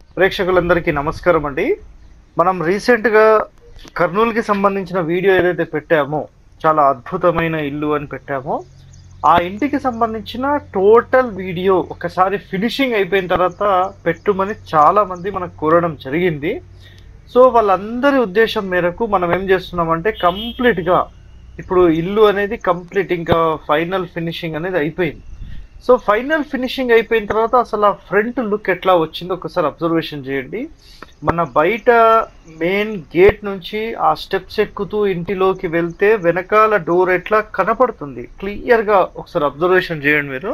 ప్రేక్షకులందరికీ నమస్కారం అండి. మనం రీసెంట్‌గా కర్నూల్‌కి సంబంధించిన వీడియో ఏదైతే పెట్టామో, చాలా అద్భుతమైన ఇల్లు అని పెట్టామో, ఆ ఇంటికి సంబంధించిన టోటల్ వీడియో ఒకసారి ఫినిషింగ్ అయిపోయిన తర్వాత పెట్టుమని చాలామంది మనకు కోరడం జరిగింది. సో, వాళ్ళందరి ఉద్దేశం మేరకు మనం ఏం చేస్తున్నామంటే కంప్లీట్‌గా ఇప్పుడు ఇల్లు అనేది కంప్లీట్ ఇంకా ఫైనల్ ఫినిషింగ్ అనేది అయిపోయింది. సో, ఫైనల్ ఫినిషింగ్ అయిపోయిన తర్వాత అసలు ఆ ఫ్రంట్ లుక్ ఎట్లా వచ్చిందో ఒకసారి అబ్జర్వేషన్ చేయండి. మన బయట మెయిన్ గేట్ నుంచి ఆ స్టెప్స్ ఎక్కుతూ ఇంటిలోకి వెళ్తే వెనకాల డోర్ ఎట్లా కనపడుతుంది క్లియర్‌గా ఒకసారి అబ్జర్వేషన్ చేయండి మీరు.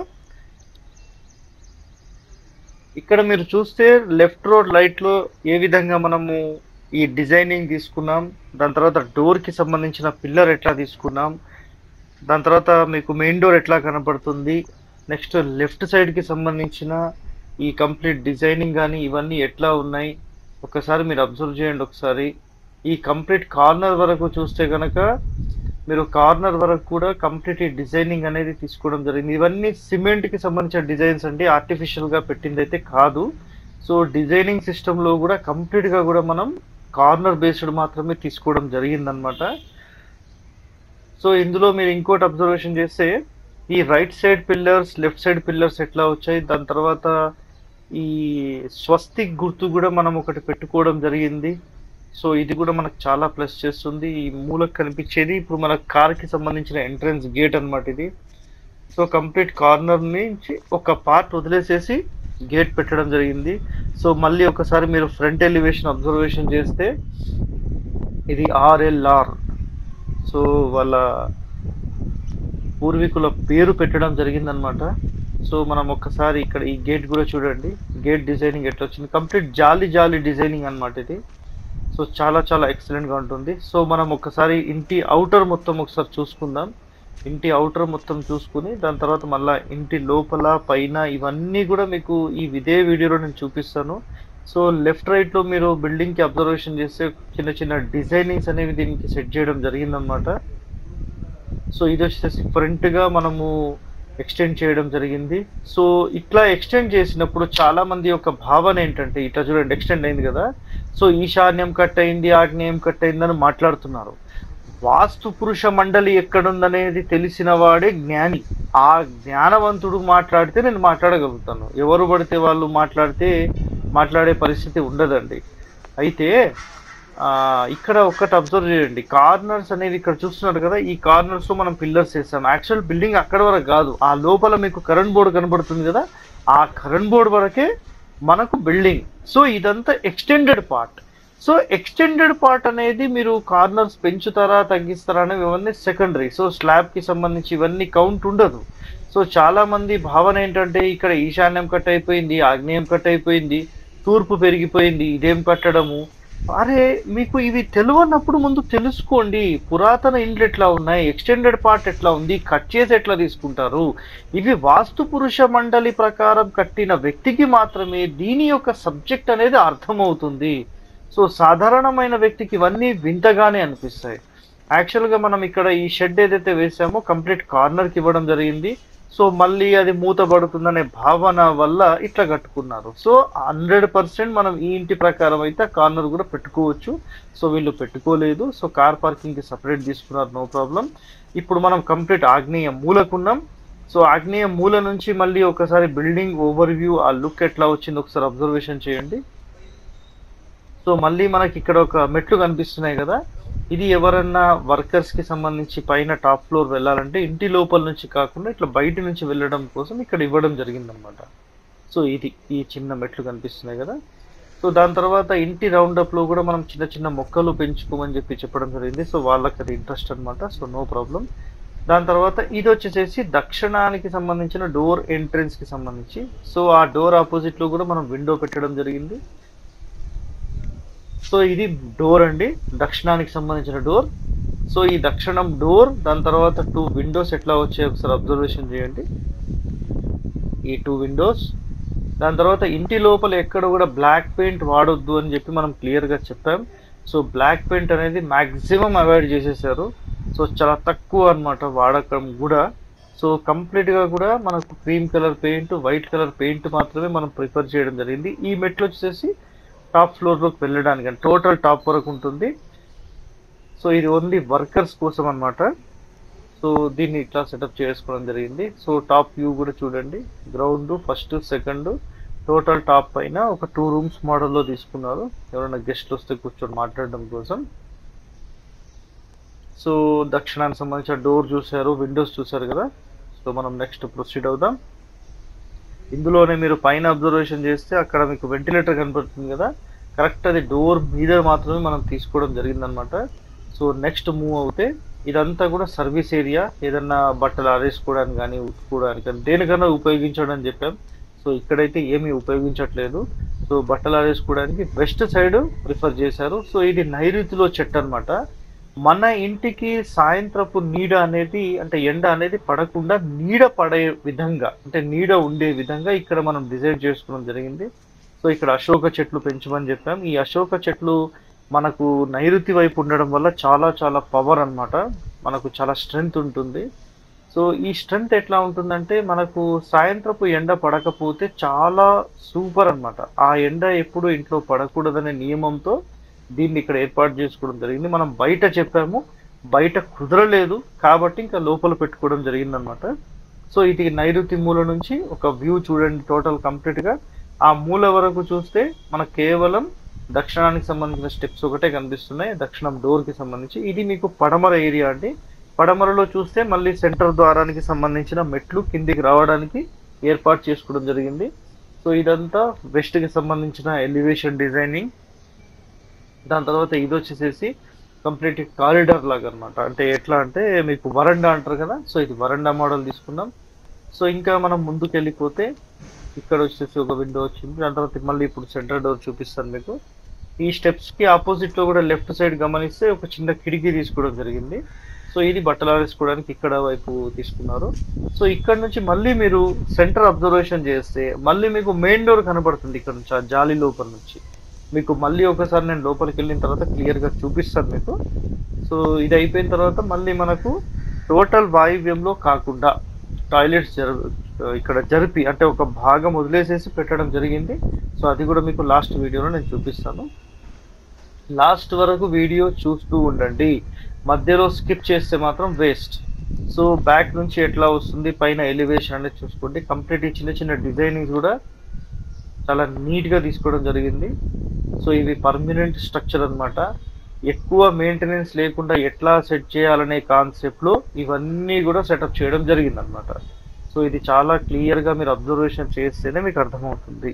ఇక్కడ మీరు చూస్తే లెఫ్ట్ రోడ్ లైట్‌లో ఏ విధంగా మనము ఈ డిజైనింగ్ తీసుకున్నాం. దాని తర్వాత డోర్‌కి సంబంధించిన పిల్లర్ ఎట్లా తీసుకున్నాం. దాని తర్వాత మీకు మెయిన్ డోర్ ఎట్లా కనపడుతుంది. నెక్స్ట్ లెఫ్ట్ సైడ్‌కి సంబంధించిన ఈ కంప్లీట్ డిజైనింగ్ గానీ ఇవన్నీ ఎట్లా ఉన్నాయి. ఒకసారి మీరు అబ్జర్వ్ చేయండి ఒకసారి. ఈ కంప్లీట్ కార్నర్ వరకు చూస్తే గనక మీరు కార్నర్ వరకు కూడా కంప్లీట్ ఈ డిజైనింగ్ అనేది తీసుకోవడం జరిగింది. ఇవన్నీ సిమెంట్‌కి సంబంధించిన డిజైన్స్ అండి. ఆర్టిఫిషియల్‌గా పెట్టిందైతే కాదు. సో, డిజైనింగ్ సిస్టమ్‌లో కూడా కంప్లీట్‌గా కూడా మనం కార్నర్ బేస్డ్ మాత్రమే తీసుకోవడం జరిగిందనమాట. సో, ఇందులో మీరు ఇంకోటి అబ్జర్వేషన్ చేస్తే ఈ right side pillars, left side pillars ఎట్లా వచ్చాయి. దాని తర్వాత ఈ స్వస్తిక్ గుర్తు కూడా మనం ఒకటి పెట్టుకోవడం జరిగింది. సో, ఇది కూడా మనకు చాలా ప్లస్ చేస్తుంది. ఈ మూలకు కనిపించేది ఇప్పుడు మన కార్‌కి సంబంధించిన ఎంట్రన్స్ గేట్ అన్నమాట ఇది. సో, కంప్లీట్ కార్నర్ నుంచి ఒక పార్ట్ వదిలేసేసి గేట్ పెట్టడం జరిగింది. సో, మళ్ళీ ఒకసారి మీరు ఫ్రంట్ ఎలివేషన్ అబ్జర్వేషన్ చేస్తే ఇది ఆర్ఎల్ఆర్. సో, వాళ్ళ పూర్వీకుల పేరు పెట్టడం జరిగిందనమాట. సో, మనం ఒక్కసారి ఇక్కడ ఈ గేట్ కూడా చూడండి. గేట్ డిజైనింగ్ ఎట్లా వచ్చింది. కంప్లీట్ జాలీ జాలీ డిజైనింగ్ అన్నమాట ఇది. సో, చాలా చాలా ఎక్సలెంట్‌గా ఉంటుంది. సో, మనం ఒక్కసారి ఇంటి ఔటర్ మొత్తం ఒకసారి చూసుకుందాం. ఇంటి ఔటర్ మొత్తం చూసుకుని దాని తర్వాత మళ్ళా ఇంటి లోపల పైన ఇవన్నీ కూడా మీకు ఇదే వీడియోలో నేను చూపిస్తాను. సో, లెఫ్ట్ రైట్‌లో మీరు బిల్డింగ్‌కి అబ్జర్వేషన్ చేస్తే చిన్న చిన్న డిజైనింగ్స్ అనేవి దీనికి సెట్ చేయడం జరిగిందనమాట. సో, ఇది వచ్చేసి ఫ్రంట్‌గా మనము ఎక్స్టెండ్ చేయడం జరిగింది. సో, ఇట్లా ఎక్స్టెండ్ చేసినప్పుడు చాలా మంది యొక్క భావన ఏంటంటే ఇట్లా చూడండి ఎక్స్టెండ్ అయింది కదా. సో, ఈశాన్యం కట్ అయింది, ఆగ్నేయం కట్ అయిందని మాట్లాడుతున్నారు. వాస్తు పురుష మండలి ఎక్కడుందనేది తెలిసిన వాడే జ్ఞాని. ఆ జ్ఞానవంతుడు మాట్లాడితే నేను మాట్లాడగలుగుతాను. ఎవరు పడితే వాళ్ళు మాట్లాడే పరిస్థితి ఉండదండి. అయితే ఇక్కడ ఒకటి అబ్జర్వ్ చేయండి. కార్నర్స్ అనేవి ఇక్కడ చూస్తున్నారు కదా. ఈ కార్నర్స్ లో మనం పిల్లర్స్ వేసాం. యాక్చువల్ బిల్డింగ్ అక్కడ వరకు కాదు. ఆ లోపల మీకు కరెంట్ బోర్డు కనబడుతుంది కదా. ఆ కరెంట్ బోర్డు వరకే మనకు బిల్డింగ్. సో, ఇదంతా extended part. So, extended part అనేది మీరు కార్నర్స్ పెంచుతారా తగ్గిస్తారా అనేవి ఇవన్నీ సెకండరీ. సో, స్లాబ్ కి సంబంధించి ఇవన్నీ కౌంట్ ఉండదు. సో, చాలా మంది భావన ఏంటంటే ఇక్కడ ఈశాన్యం కట్ అయిపోయింది, ఆగ్నేయం కట్ అయిపోయింది, తూర్పు పెరిగిపోయింది, ఇదేం కట్టడము. అరే, మీకు ఇవి తెలియనప్పుడు ముందు తెలుసుకోండి. పురాతన ఇండ్లు ఎట్లా ఉన్నాయి, ఎక్స్టెండెడ్ పార్ట్ ఎట్లా ఉంది, కట్ చేసి ఎట్లా తీసుకుంటారు. ఇవి వాస్తు పురుష మండలి ప్రకారం కట్టిన వ్యక్తికి మాత్రమే దీని యొక్క సబ్జెక్ట్ అనేది అర్థమవుతుంది. సో, సాధారణమైన వ్యక్తికి ఇవన్నీ వింతగానే అనిపిస్తాయి. యాక్చువల్గా మనం ఇక్కడ ఈ షెడ్ ఏదైతే వేసామో కంప్లీట్ కార్నర్కి ఇవ్వడం జరిగింది. సో, మళ్ళీ అది మూతబడుతుందనే భావన వల్ల ఇట్లా కట్టుకున్నారు. సో, 100% మనం ఈ ఇంటి ప్రకారం అయితే కార్నర్ కూడా పెట్టుకోవచ్చు. సో, వీళ్ళు పెట్టుకోలేదు. సో, కార్ పార్కింగ్కి సపరేట్ తీసుకున్నారు, నో ప్రాబ్లం. ఇప్పుడు మనం కంప్లీట్ ఆగ్నేయ మూలకున్నాం. సో, ఆగ్నేయ మూల నుంచి మళ్ళీ ఒకసారి బిల్డింగ్ ఓవర్ వ్యూ ఆ లుక్ ఎట్లా వచ్చింది ఒకసారి అబ్జర్వేషన్ చేయండి. సో, మళ్ళీ మనకి ఇక్కడ ఒక మెట్లు కనిపిస్తున్నాయి కదా. ఇది ఎవరన్నా వర్కర్స్ కి సంబంధించి పైన టాప్ ఫ్లోర్ వెళ్ళాలంటే ఇంటి లోపల నుంచి కాకుండా ఇట్లా బయట నుంచి వెళ్ళడం కోసం ఇక్కడ ఇవ్వడం జరిగిందనమాట. సో, ఇది ఈ చిన్న మెట్లు కనిపిస్తున్నాయి కదా. సో, దాని తర్వాత ఇంటి రౌండప్ లో కూడా మనం చిన్న చిన్న మొక్కలు పెంచుకోమని చెప్పడం జరిగింది. సో, వాళ్ళకి అది ఇంట్రెస్ట్ అనమాట. So, no problem. దాని తర్వాత ఇది వచ్చేసేసి దక్షిణానికి సంబంధించిన డోర్ ఎంట్రెన్స్ కి సంబంధించి. సో, ఆ డోర్ ఆపోజిట్ లో కూడా మనం విండో పెట్టడం జరిగింది. సో, ఇది డోర్ అండి, దక్షిణానికి సంబంధించిన డోర్. సో, ఈ దక్షిణం డోర్ దాని తర్వాత 2 విండోస్ ఎట్లా వచ్చాయి ఒకసారి అబ్జర్వేషన్ చేయండి. ఈ 2 విండోస్. దాని తర్వాత ఇంటి లోపల ఎక్కడ కూడా బ్లాక్ పెయింట్ వాడొద్దు అని చెప్పి మనం క్లియర్గా చెప్పాం. సో, బ్లాక్ పెయింట్ అనేది మ్యాక్సిమం అవాయిడ్ చేసేసారు. సో, చాలా తక్కువ అనమాట వాడకం కూడా. సో, కంప్లీట్గా కూడా మనకు cream colour paint, white colour paint మాత్రమే మనం ప్రిఫర్ చేయడం జరిగింది. ఈ మెట్లు వచ్చేసి టాప్ ఫ్లోర్లోకి వెళ్ళడానికి, టోటల్ టాప్ వరకు ఉంటుంది. సో ఇది ఓన్లీ వర్కర్స్ కోసం అన్నమాట. సో దీన్ని ఇట్లా సెటప్ చేసుకోవడం జరిగింది. సో టాప్ వ్యూ కూడా చూడండి, ground first second total top పైన ఒక 2 రూమ్స్ మోడల్లో తీసుకున్నారు, ఎవరైనా గెస్ట్లు వస్తే కూర్చొని మాట్లాడడం కోసం. సో దక్షిణానికి సంబంధించిన డోర్ చూశారు, విండోస్ చూశారు కదా. సో మనం నెక్స్ట్ ప్రొసీడ్ అవుదాం. ఇందులోనే మీరు పైన అబ్జర్వేషన్ చేస్తే అక్కడ మీకు వెంటిలేటర్ కనపడుతుంది కదా, కరెక్ట్ అది డోర్ మీద మాత్రమే మనం తీసుకోవడం జరిగిందనమాట. సో నెక్స్ట్ మూవ్ అవుతే ఇదంతా కూడా సర్వీస్ ఏరియా, ఏదన్నా బట్టలు ఆరేసుకోవడానికి కానీ ఉతుకోవడానికి కానీ దేనికన్నా ఉపయోగించడం అని చెప్పాం. సో ఇక్కడైతే ఏమీ ఉపయోగించట్లేదు. సో బట్టలు ఆరేసుకోవడానికి వెస్ట్ సైడ్ ప్రిఫర్ చేశారు. సో ఇది నైరుతిలో చెట్టు అనమాట. మన ఇంటికి సాయంత్రపు నీడ అనేది, అంటే ఎండ అనేది పడకుండా నీడ పడే విధంగా, అంటే నీడ ఉండే విధంగా ఇక్కడ మనం డిజైన్ చేసుకోవడం జరిగింది. సో ఇక్కడ అశోక చెట్లు పెంచమని చెప్పాం. ఈ అశోక చెట్లు మనకు నైరుతి వైపు ఉండడం వల్ల చాలా చాలా పవర్ అన్నమాట, మనకు చాలా స్ట్రెంగ్త్ ఉంటుంది. సో ఈ స్ట్రెంగ్త్ ఎట్లా ఉంటుందంటే మనకు సాయంత్రపు ఎండ పడకపోతే చాలా సూపర్ అన్నమాట. ఆ ఎండ ఎప్పుడు ఇంట్లో పడకూడదనే నియమంతో దీన్ని ఇక్కడ ఏర్పాటు చేసుకోవడం జరిగింది. మనం బయట చెప్పాము, బయట కుదరలేదు కాబట్టి ఇంకా లోపల పెట్టుకోవడం జరిగిందనమాట. సో ఇది నైరుతి మూల నుంచి ఒక వ్యూ చూడండి, టోటల్ కంప్లీట్గా ఆ మూల వరకు చూస్తే మనకు కేవలం దక్షిణానికి సంబంధించిన స్టెప్స్ ఒకటే కనిపిస్తున్నాయి, దక్షిణం డోర్కి సంబంధించి. ఇది మీకు పడమర ఏరియా అండి. పడమరలో చూస్తే మళ్ళీ సెంటర్ ద్వారానికి సంబంధించిన మెట్లు కిందికి రావడానికి ఏర్పాటు చేసుకోవడం జరిగింది. సో ఇదంతా వెస్ట్కి సంబంధించిన ఎలివేషన్ డిజైనింగ్. దాని తర్వాత ఇది వచ్చేసేసి కంప్లీట్ కారిడార్ లాగా అనమాట. అంటే ఎట్లా అంటే మీకు వరండా అంటారు కదా, సో ఇది వరండా మోడల్ తీసుకున్నాం. సో ఇంకా మనం ముందుకు వెళ్ళిపోతే ఇక్కడ వచ్చేసి ఒక విండో వచ్చింది. దాని తర్వాత మళ్ళీ ఇప్పుడు సెంటర్ డోర్ చూపిస్తాను మీకు. ఈ స్టెప్స్కి ఆపోజిట్లో కూడా లెఫ్ట్ సైడ్ గమనిస్తే ఒక చిన్న కిటికీ తీసుకోవడం జరిగింది. సో ఇది బట్టలు ఆరేసుకోవడానికి ఇక్కడ వైపు తీసుకున్నారు. సో ఇక్కడ నుంచి మళ్ళీ మీరు సెంటర్ అబ్జర్వేషన్ చేస్తే మళ్ళీ మీకు మెయిన్ డోర్ కనబడుతుంది ఇక్కడ నుంచి, ఆ జాలి లోపల నుంచి. మీకు మళ్ళీ ఒకసారి నేను లోపలికి వెళ్ళిన తర్వాత క్లియర్గా చూపిస్తాను మీకు. సో ఇది అయిపోయిన తర్వాత మళ్ళీ మనకు టోటల్ వాయువ్యంలో కాకుండా టాయిలెట్స్ ఇక్కడ జరిపి, అంటే ఒక భాగం వదిలేసేసి పెట్టడం జరిగింది. సో అది కూడా మీకు లాస్ట్ వీడియోలో నేను చూపిస్తాను. లాస్ట్ వరకు వీడియో చూస్తూ ఉండండి, మధ్యలో స్కిప్ చేస్తే మాత్రం వేస్ట్. సో బ్యాక్ నుంచి ఎట్లా వస్తుంది, పైన ఎలివేషన్ అనేది చూసుకోండి. కంప్లీట్ చిన్న చిన్న డిజైనింగ్ కూడా చాలా నీట్గా తీసుకోవడం జరిగింది. సో ఇవి పర్మనెంట్ స్ట్రక్చర్ అనమాట. ఎక్కువ మెయింటెనెన్స్ లేకుండా ఎట్లా సెట్ చేయాలనే కాన్సెప్ట్లో ఇవన్నీ కూడా సెటప్ చేయడం జరిగింది అనమాట. సో ఇది చాలా క్లియర్గా మీరు అబ్జర్వేషన్ చేస్తేనే మీకు అర్థమవుతుంది.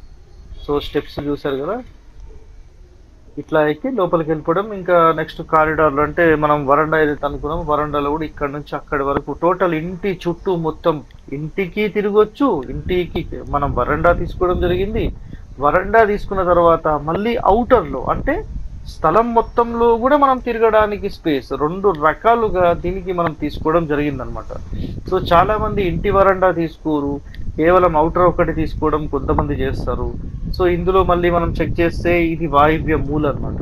సో స్టెప్స్ చూసారు కదా, ఇట్లా ఎక్కి లోపలికి వెళ్ళిపోవడం. ఇంకా నెక్స్ట్ కారిడార్లో అంటే మనం వరండా ఏదైతే అనుకున్నామో వరండాలో కూడా ఇక్కడ నుంచి అక్కడి వరకు టోటల్ ఇంటి చుట్టూ మొత్తం ఇంటికి తిరగొచ్చు. ఇంటికి మనం వరండా తీసుకోవడం జరిగింది. వరండా తీసుకున్న తర్వాత మళ్ళీ అవుటర్లో అంటే స్థలం మొత్తంలో కూడా మనం తిరగడానికి స్పేస్, 2 రకాలుగా దీనికి మనం తీసుకోవడం జరిగిందనమాట. సో చాలా మంది ఇంటి వరండా తీసుకోరు, కేవలం అవుటర్ ఒకటి తీసుకోవడం కొంతమంది చేస్తారు. సో ఇందులో మళ్ళీ మనం చెక్ చేస్తే ఇది వాయువ్య మూల అనమాట.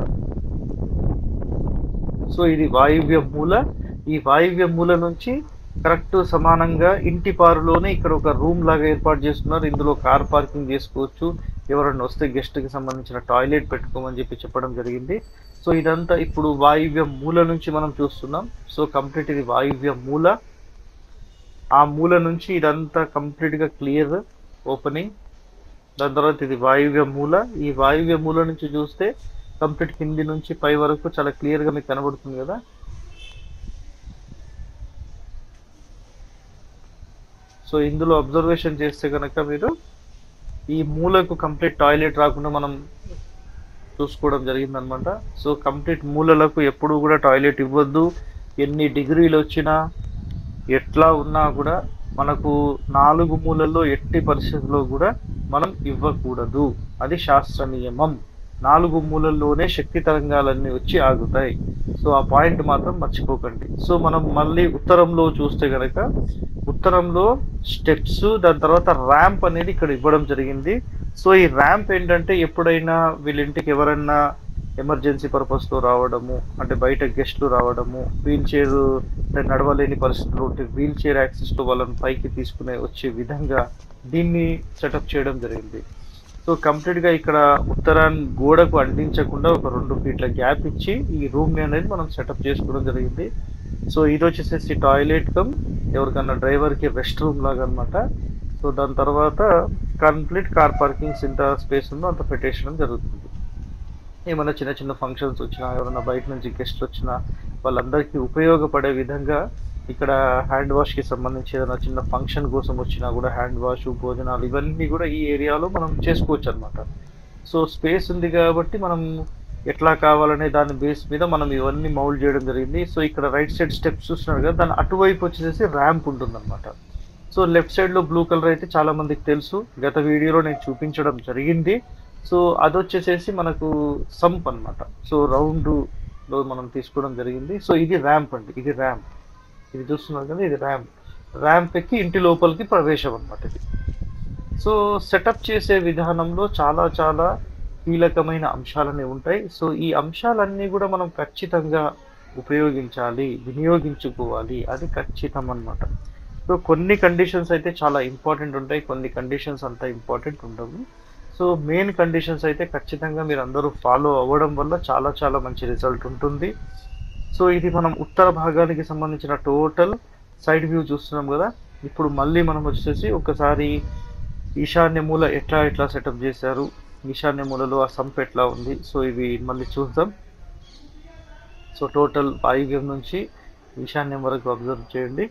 సో ఇది వాయువ్య మూల. ఈ వాయువ్య మూల నుంచి కరెక్ట్ సమానంగా ఇంటి పారులోనే ఇక్కడ ఒక రూమ్ లాగా ఏర్పాటు చేస్తున్నారు. ఇందులో కార్ పార్కింగ్ చేసుకోవచ్చు, ఎవరైనా వస్తే గెస్ట్కి సంబంధించిన టాయిలెట్ పెట్టుకోమని చెప్పడం జరిగింది. సో ఇదంతా ఇప్పుడు వాయువ్య మూల నుంచి మనం చూస్తున్నాం. సో కంప్లీట్ ఇది వాయువ్య మూల. ఆ మూల నుంచి ఇదంతా కంప్లీట్గా క్లియర్ ఓపెనింగ్. దాని తర్వాత ఇది వాయువ్య మూల. ఈ వాయువ్య మూల నుంచి చూస్తే కంప్లీట్ కింది నుంచి పై వరకు చాలా క్లియర్గా మీకు కనబడుతుంది కదా. సో ఇందులో అబ్జర్వేషన్ చేస్తే కనుక మీరు ఈ మూలకు కంప్లీట్ టాయిలెట్ రాకుండా మనం చూసుకోవడం జరిగిందనమాట. సో కంప్లీట్ మూలలకు ఎప్పుడు కూడా టాయిలెట్ ఇవ్వద్దు. ఎన్ని డిగ్రీలు వచ్చినా ఎట్లా ఉన్నా కూడా మనకు 4 మూలల్లో ఎట్టి పరిస్థితుల్లో కూడా మనం ఇవ్వకూడదు, అది శాస్త్ర నియమం. 4 మూలల్లోనే శక్తి తరంగాలన్నీ వచ్చి ఆగుతాయి. సో ఆ పాయింట్ మాత్రం మర్చిపోకండి. సో మనం మళ్ళీ ఉత్తరంలో చూస్తే కనుక ఉత్తరంలో స్టెప్స్, దాని తర్వాత ర్యాంప్ అనేది ఇక్కడ ఇవ్వడం జరిగింది. సో ఈ ర్యాంప్ ఏంటంటే ఎప్పుడైనా వీళ్ళ ఇంటికి ఎవరైనా ఎమర్జెన్సీ పర్పస్తో రావడము, అంటే బయట గెస్ట్లు రావడము, వీల్ చైర్ అంటే నడవలేని పరిస్థితులు ఉంటే వీల్ చైర్ యాక్సెస్తో వాళ్ళని పైకి తీసుకునే వచ్చే విధంగా దీన్ని సెటప్ చేయడం జరిగింది. సో కంప్లీట్గా ఇక్కడ ఉత్తరాన్ని గోడకు అంటించకుండా ఒక 2 ఫీట్ల గ్యాప్ ఇచ్చి ఈ రూమ్ని అనేది మనం సెటప్ చేసుకోవడం జరిగింది. సో ఇది వచ్చేసేసి టాయిలెట్ కమ్ ఎవరికన్నా డ్రైవర్కి రెస్ట్ రూమ్ లాగా అనమాట. సో దాని తర్వాత కంప్లీట్ కార్ పార్కింగ్స్ ఎంత స్పేస్ ఉందో అంత పెట్టేసడం జరుగుతుంది. ఏమైనా చిన్న చిన్న ఫంక్షన్స్ వచ్చినా, ఎవరైనా బయట నుంచి గెస్ట్లు వచ్చినా వాళ్ళందరికీ ఉపయోగపడే విధంగా ఇక్కడ హ్యాండ్ వాష్కి సంబంధించి ఏదైనా చిన్న ఫంక్షన్ కోసం వచ్చినా కూడా హ్యాండ్ వాష్, భోజనాలు ఇవన్నీ కూడా ఈ ఏరియాలో మనం చేసుకోవచ్చు అనమాట. సో స్పేస్ ఉంది కాబట్టి మనం ఎట్లా కావాలనే దాని బేస్ మీద మనం ఇవన్నీ మౌల్డ్ చేయడం జరిగింది. సో ఇక్కడ రైట్ సైడ్ స్టెప్స్ చూస్తున్నారు కదా, దాని అటువైపు వచ్చేసి ర్యాంప్ ఉంటుందన్నమాట. సో లెఫ్ట్ సైడ్లో బ్లూ కలర్ అయితే చాలా మందికి తెలుసు, గత వీడియోలో నేను చూపించడం జరిగింది. సో అది వచ్చేసేసి మనకు సంప్ అనమాట. సో రౌండ్లో మనం తీసుకోవడం జరిగింది. సో ఇది ర్యాంప్ అండి, ఇది ర్యాంప్, ఇది చూస్తున్నారు కదా, ఇది ర్యాంప్. ర్యాంప్ ఎక్కి ఇంటి లోపలికి ప్రవేశం అనమాట ఇది. సో సెటప్ చేసే విధానంలో చాలా చాలా కీలకమైన అంశాలన్నీ ఉంటాయి. సో ఈ అంశాలన్నీ కూడా మనం ఖచ్చితంగా ఉపయోగించాలి, వినియోగించుకోవాలి, అది ఖచ్చితం అన్నమాట. సో కొన్ని కండిషన్స్ అయితే చాలా ఇంపార్టెంట్ ఉంటాయి, కొన్ని కండిషన్స్ అంత ఇంపార్టెంట్ ఉండవు. సో మెయిన్ కండిషన్స్ అయితే ఖచ్చితంగా మీరు అందరూ ఫాలో అవ్వడం వల్ల చాలా చాలా మంచి రిజల్ట్ ఉంటుంది. సో ఇది మనం ఉత్తర భాగానికి సంబంధించిన టోటల్ సైడ్ వ్యూ చూస్తున్నాం కదా. ఇప్పుడు మళ్ళీ మనం వచ్చేసి ఒకసారి ఈశాన్య మూల ఎట్లా సెటప్ చేశారు, ఈశాన్య మూలలో ఆ సంప్ ఎట్లా ఉంది, సో ఇవి మళ్ళీ చూద్దాం. సో టోటల్ వాయువ్యం నుంచి ఈశాన్యం వరకు అబ్జర్వ్ చేయండి.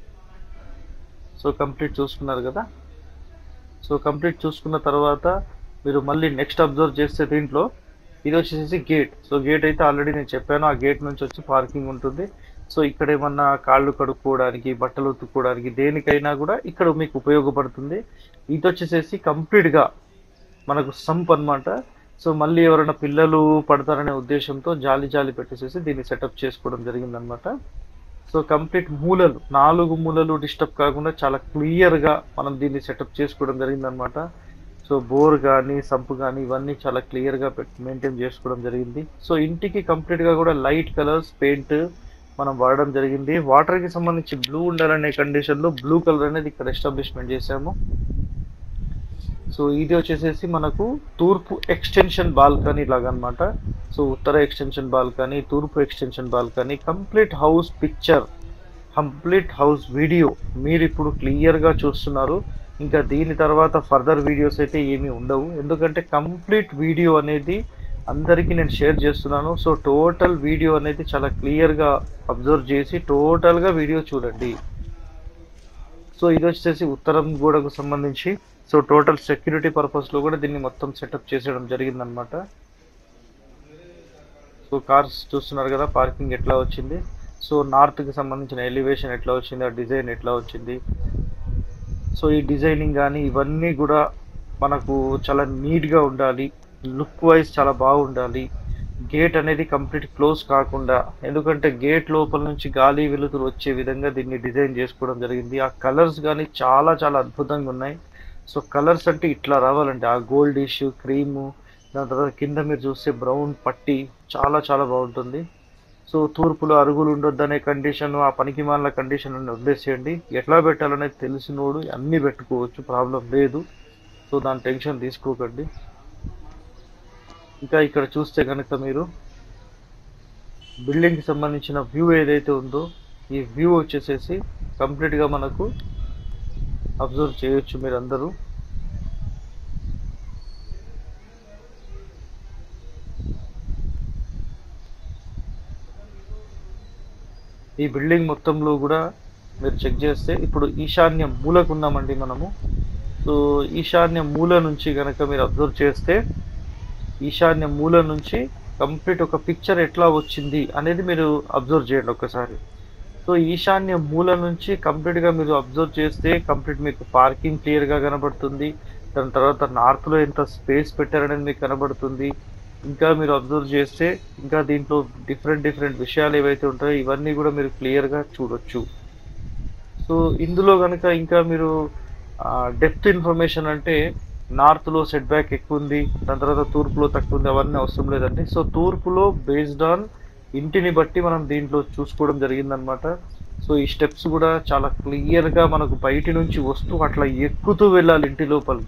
సో కంప్లీట్ చూసుకున్నారు కదా. సో కంప్లీట్ చూసుకున్న తర్వాత మీరు మళ్ళీ నెక్స్ట్ అబ్జర్వ్ చేస్తే దీంట్లో ఇది వచ్చేసి గేట్. సో గేట్ అయితే ఆల్రెడీ నేను చెప్పాను, ఆ గేట్ నుంచి వచ్చి పార్కింగ్ ఉంటుంది. సో ఇక్కడ ఏమన్నా కాళ్ళు కడుక్కోవడానికి, బట్టలు ఉతుక్కోవడానికి, దేనికైనా కూడా ఇక్కడ మీకు ఉపయోగపడుతుంది. ఇది వచ్చేసేసి కంప్లీట్గా మనకు సంప్ అనమాట. సో మళ్ళీ ఎవరైనా పిల్లలు పడతారనే ఉద్దేశంతో జాలి పెట్టేసేసి దీన్ని సెటప్ చేసుకోవడం జరిగిందనమాట. సో కంప్లీట్ మూలలు, 4 మూలలు డిస్టర్బ్ కాకుండా చాలా క్లియర్గా మనం దీన్ని సెటప్ చేసుకోవడం జరిగిందనమాట. సో బోర్ కానీ సంప్ కానీ ఇవన్నీ చాలా క్లియర్గా మెయింటైన్ చేసుకోవడం జరిగింది. సో ఇంటికి కంప్లీట్గా కూడా లైట్ కలర్స్ పెయింట్ మనం వాడడం జరిగింది. వాటర్కి సంబంధించి బ్లూ ఉండాలనే కండిషన్లో బ్లూ కలర్ అనేది ఇక్కడ ఎస్టాబ్లిష్మెంట్ చేసాము. సో ఇది వచ్చేసేసి మనకు తూర్పు ఎక్స్టెన్షన్ బాల్కనీ లాగా అనమాట. సో ఉత్తర ఎక్స్టెన్షన్ బాల్కనీ, తూర్పు extension balcony, complete house picture, complete house video మీరు ఇప్పుడు క్లియర్గా చూస్తున్నారు. ఇంకా దీని తర్వాత ఫర్దర్ వీడియోస్ అయితే ఏమీ ఉండవు, ఎందుకంటే కంప్లీట్ వీడియో అనేది అందరికీ నేను షేర్ చేస్తున్నాను. సో టోటల్ వీడియో అనేది చాలా క్లియర్గా అబ్జర్వ్ చేసి టోటల్గా వీడియో చూడండి. సో ఇది వచ్చేసి ఉత్తరం గోడకు సంబంధించి సో టోటల్ సెక్యూరిటీ పర్పస్లో కూడా దీన్ని మొత్తం సెటప్ చేసేయడం జరిగిందనమాట. సో కార్స్ చూస్తున్నారు కదా, పార్కింగ్ ఎట్లా వచ్చింది. సో నార్త్కి సంబంధించిన ఎలివేషన్ ఎట్లా వచ్చింది, ఆ డిజైన్ ఎట్లా వచ్చింది. సో ఈ డిజైనింగ్ కానీ ఇవన్నీ కూడా మనకు చాలా నీట్గా ఉండాలి, లుక్ వైజ్ చాలా బాగుండాలి. గేట్ అనేది కంప్లీట్ క్లోజ్ కాకుండా, ఎందుకంటే గేట్ లోపల నుంచి గాలి వెలుతురు వచ్చే విధంగా దీన్ని డిజైన్ చేసుకోవడం జరిగింది. ఆ కలర్స్ కానీ చాలా చాలా అద్భుతంగా ఉన్నాయి. సో కలర్స్ అంటే ఇట్లా రావాలంటే ఆ గోల్డ్ ఇష్యూ, క్రీము, దాని తర్వాత కింద మీరు చూస్తే బ్రౌన్ పట్టి చాలా చాలా బాగుంటుంది. సో తూర్పులో అరుగులు ఉండొద్దనే కండిషన్, ఆ పనికి మాలిన కండిషన్ అని వదిలేసేయండి. ఎట్లా పెట్టాలనేది తెలిసినోడు అన్నీ పెట్టుకోవచ్చు, ప్రాబ్లం లేదు. సో దాని టెన్షన్ తీసుకోకండి. ఇంకా ఇక్కడ చూస్తే కనుక మీరు బిల్డింగ్కి సంబంధించిన వ్యూ ఏదైతే ఉందో ఈ వ్యూ వచ్చేసేసి కంప్లీట్గా మనకు అబ్జర్వ్ చేయొచ్చు మీరు అందరూ. ఈ బిల్డింగ్ మొత్తంలో కూడా మీరు చెక్ చేస్తే ఇప్పుడు ఈశాన్య మూలకు ఉన్నామండి మనము. సో ఈశాన్య మూల నుంచి కనుక మీరు అబ్జర్వ్ చేస్తే ఈశాన్య మూల నుంచి కంప్లీట్ ఒక పిక్చర్ ఎట్లా వచ్చింది అనేది మీరు అబ్జర్వ్ చేయండి ఒక్కసారి. సో ఈశాన్య మూల నుంచి కంప్లీట్గా మీరు అబ్జర్వ్ చేస్తే కంప్లీట్ మీకు పార్కింగ్ క్లియర్గా కనబడుతుంది. దాని తర్వాత నార్త్లో ఎంత స్పేస్ పెట్టారనేది మీకు కనబడుతుంది. ఇంకా మీరు అబ్జర్వ్ చేస్తే ఇంకా దీంట్లో డిఫరెంట్ విషయాలు ఏవైతే ఉంటాయో ఇవన్నీ కూడా మీరు క్లియర్గా చూడొచ్చు. సో ఇందులో కనుక ఇంకా మీరు డెప్త్ ఇన్ఫర్మేషన్ అంటే నార్త్లో సెట్ బ్యాక్ ఎక్కువ ఉంది, దాని తర్వాత తూర్పులో తక్కువ ఉంది, అవన్నీ అవసరం లేదండి. సో తూర్పులో బేస్డ్ ఆన్ ఇంటిని బట్టి మనం దీంట్లో చూసుకోవడం జరిగిందనమాట. సో ఈ స్టెప్స్ కూడా చాలా క్లియర్గా మనకు బయటి నుంచి వస్తూ అట్లా ఎక్కుతూ వెళ్ళాలి ఇంటి లోపలికి.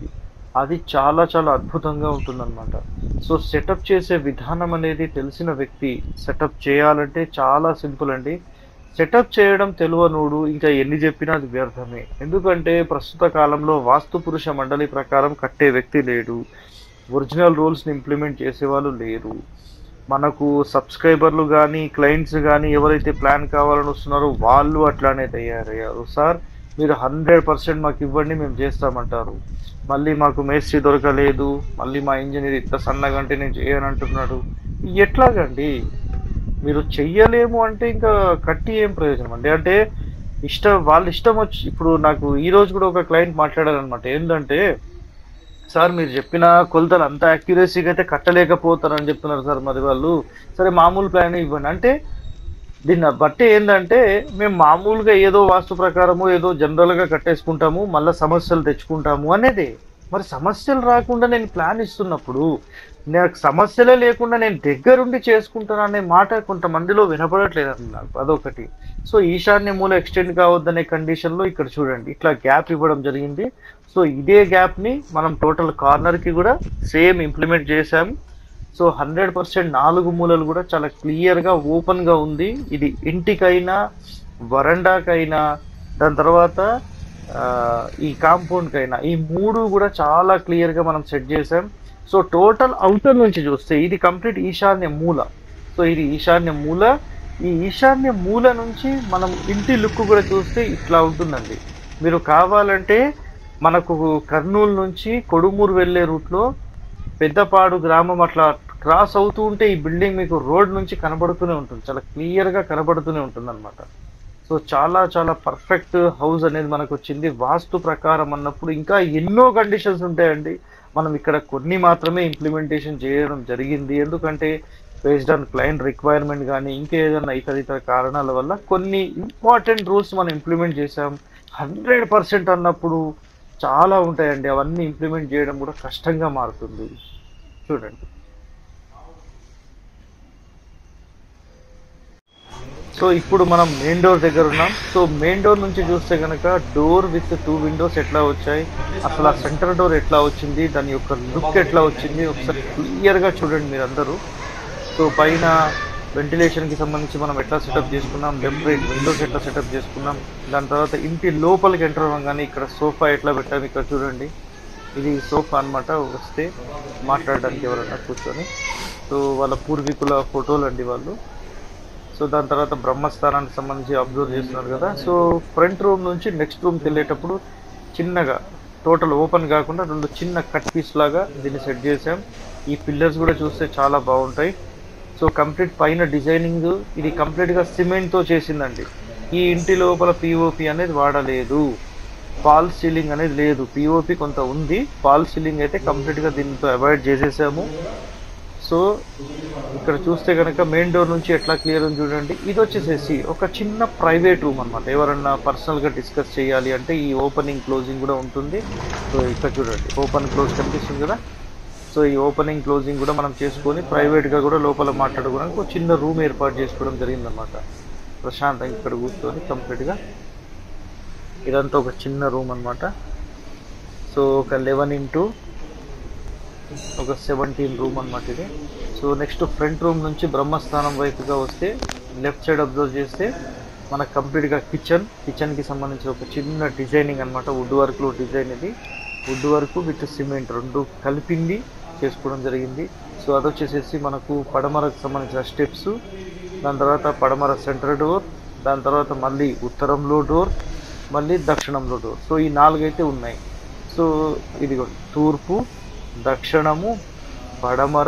అది చాలా చాలా అద్భుతంగా ఉంటుందన్నమాట. సో సెటప్ చేసే విధానం అనేది తెలిసిన వ్యక్తి సెటప్ చేయాలంటే చాలా సింపుల్ అండి. సెటప్ చేయడం తెలవనోడు ఇంకా ఎన్ని చెప్పినా అది వ్యర్థమే. ఎందుకంటే ప్రస్తుత కాలంలో వాస్తు పురుష మండలి ప్రకారం కట్టే వ్యక్తి లేడు. ఒరిజినల్ రూల్స్‌ని ఇంప్లిమెంట్ చేసేవాళ్ళు లేరు. మనకు సబ్స్క్రైబర్లు గానీ, క్లయింట్స్ గానీ ఎవరైతే ప్లాన్ కావాలని వస్తున్నారో వాళ్ళు అట్లానే తయారయ్యారు. సార్ మీరు 100% మాకివ్వండి మేము చేస్తామంటారు. మళ్ళీ మాకు మేస్త్రి దొరకలేదు. మళ్ళీ మా ఇంజినీర్ ఇంత సన్నగంటే నేను చేయనంటున్నాడు. ఎట్లాగండి? మీరు చెయ్యలేము అంటే ఇంకా కట్టి ఏం ప్రయోజనం అండి? అంటే వాళ్ళ ఇష్టం వచ్చి ఇప్పుడు నాకు ఈరోజు కూడా ఒక క్లయింట్ మాట్లాడారనమాట. ఏంటంటే సార్ మీరు చెప్పిన కొలతలు అంత యాక్యురసీగా అయితే కట్టలేకపోతారని చెప్తున్నారు సార్ మరి వాళ్ళు. సరే మామూలు ప్లాన్ ఇవ్వండి అంటే దీన్ని బట్టి ఏంటంటే మేము మామూలుగా ఏదో వాస్తు ప్రకారము ఏదో జనరల్గా కట్టేసుకుంటాము మళ్ళీ సమస్యలు తెచ్చుకుంటాము అనేది. మరి సమస్యలు రాకుండా నేను ప్లాన్ ఇస్తున్నప్పుడు నాకు సమస్యలే లేకుండా నేను దగ్గరుండి చేసుకుంటాను అనే మాట కొంతమందిలో వినపడట్లేదు నాకు అదొకటి. సో ఈశాన్య మూల ఎక్స్టెండ్ కావద్దనే కండిషన్లో ఇక్కడ చూడండి ఇట్లా గ్యాప్ ఇవ్వడం జరిగింది. సో ఇదే గ్యాప్ని మనం టోటల్ కార్నర్కి కూడా సేమ్ ఇంప్లిమెంట్ చేశాము. సో 100% 4 మూలలు కూడా చాలా క్లియర్గా ఓపెన్గా ఉంది. ఇది ఇంటికైనా వరండాకైనా దాని తర్వాత ఈ కాంపౌండ్కైనా ఈ 3 కూడా చాలా క్లియర్గా మనం సెట్ చేసాం. సో టోటల్ అవుటర్ నుంచి చూస్తే ఇది కంప్లీట్ ఈశాన్య మూల. సో ఇది ఈశాన్య మూల. ఈ ఈశాన్య మూల నుంచి మనం ఇంటి లుక్ కూడా చూస్తే ఇట్లా ఉంటుందండి. మీరు కావాలంటే మనకు కర్నూలు నుంచి కొడుమూరు వెళ్ళే రూట్లో పెద్దపాడు గ్రామం అట్లా క్రాస్ అవుతూ ఉంటే ఈ బిల్డింగ్ మీకు రోడ్ నుంచి కనబడుతూనే ఉంటుంది. చాలా క్లియర్గా కనబడుతూనే ఉంటుంది అనమాట. సో చాలా చాలా పర్ఫెక్ట్ హౌస్ అనేది మనకు వచ్చింది. వాస్తు ప్రకారం అన్నప్పుడు ఇంకా ఎన్నో కండిషన్స్ ఉంటాయండి. మనం ఇక్కడ కొన్ని మాత్రమే ఇంప్లిమెంటేషన్ చేయడం జరిగింది. ఎందుకంటే బేస్డ్ ఆన్ క్లయింట్ రిక్వైర్మెంట్ కానీ ఇంకేదైనా ఇతర కారణాల వల్ల కొన్ని ఇంపార్టెంట్ రూల్స్ మనం ఇంప్లిమెంట్ చేసాం. 100% అన్నప్పుడు చాలా ఉంటాయండి. అవన్నీ ఇంప్లిమెంట్ చేయడం కూడా కష్టంగా మారుతుంది. చూడండి. సో ఇప్పుడు మనం మెయిన్ డోర్ దగ్గర ఉన్నాం. సో మెయిన్ డోర్ నుంచి చూస్తే కనుక డోర్ విత్ 2 విండోస్ ఎట్లా వచ్చాయి, అసలు ఆ సెంటర్ డోర్ ఎట్లా వచ్చింది, దాని యొక్క లుక్ ఎట్లా వచ్చింది ఒకసారి క్లియర్గా చూడండి మీరందరూ. సో పైన వెంటిలేషన్కి సంబంధించి మనం ఎట్లా సెటప్ చేసుకున్నాం, లెఫ్ట్ రైట్ విండోస్ ఎట్లా సెటప్ చేసుకున్నాం, దాని తర్వాత ఇంటి లోపలికి ఎంటర్ అవ్వగానే ఇక్కడ సోఫా ఎట్లా పెట్టాము ఇక్కడ చూడండి. ఇది సోఫా అనమాట. వస్తే మాట్లాడడానికి ఎవరైనా కూర్చొని. సో వాళ్ళ పూర్వీకుల ఫోటోలు అండి వాళ్ళు. సో దాని తర్వాత బ్రహ్మస్థానానికి సంబంధించి అబ్జర్వ్ చేస్తున్నారు కదా. సో ఫ్రంట్ రూమ్ నుంచి నెక్స్ట్ రూమ్కి వెళ్ళేటప్పుడు చిన్నగా టోటల్ ఓపెన్ కాకుండా 2 చిన్న కట్ పీస్ లాగా దీన్ని సెట్ చేసాం. ఈ పిల్లర్స్ కూడా చూస్తే చాలా బాగుంటాయి. సో కంప్లీట్ పైన డిజైనింగ్ ఇది కంప్లీట్గా సిమెంట్తో చేసిందండి. ఈ ఇంటి లోపల పిఓపి అనేది వాడలేదు. ఫాల్ సీలింగ్ అనేది లేదు. పిఓపి కొంత ఉంది, ఫాల్ సీలింగ్ అయితే కంప్లీట్గా దీంతో అవాయిడ్ చేసేసాము. సో ఇక్కడ చూస్తే కనుక మెయిన్ డోర్ నుంచి ఎట్లా క్లియర్ ఉంది చూడండి. ఇది వచ్చేసేసి ఒక చిన్న ప్రైవేట్ రూమ్ అనమాట. ఎవరన్నా పర్సనల్గా డిస్కస్ చేయాలి అంటే ఈ ఓపెనింగ్ క్లోజింగ్ కూడా ఉంటుంది. సో ఇక్కడ చూడండి ఓపెన్ క్లోజ్ కనిపిస్తుంది కదా. సో ఈ ఓపెనింగ్ క్లోజింగ్ కూడా మనం చేసుకొని ప్రైవేట్గా కూడా లోపల మాట్లాడుకోవడానికి ఒక చిన్న రూమ్ ఏర్పాటు చేసుకోవడం జరిగిందనమాట. ప్రశాంతంగా ఇక్కడ కూర్చొని కంప్లీట్గా ఇదంతా ఒక చిన్న రూమ్ అనమాట. సో ఒక 11 x ఒక 17 రూమ్ అనమాట ఇది. సో నెక్స్ట్ ఫ్రంట్ రూమ్ నుంచి బ్రహ్మస్థానం వైపుగా వస్తే లెఫ్ట్ సైడ్ అబ్జర్వ్ చేస్తే మనకు కంప్లీట్గా కిచెన్కి సంబంధించిన ఒక చిన్న డిజైనింగ్ అనమాట. వుడ్ వర్క్లో డిజైన్ ఇది. వుడ్ వర్క్ విత్ సిమెంట్ 2 కలిపింది చేసుకోవడం జరిగింది. సో అదొచ్చేసేసి మనకు పడమరకు సంబంధించిన స్టెప్స్, దాని తర్వాత పడమర సెంటర్ డోర్, దాని తర్వాత మళ్ళీ ఉత్తరంలో డోర్, మళ్ళీ దక్షిణంలో డోర్. సో ఈ 4 అయితే ఉన్నాయి. సో ఇది తూర్పు, దక్షిణము, పడమర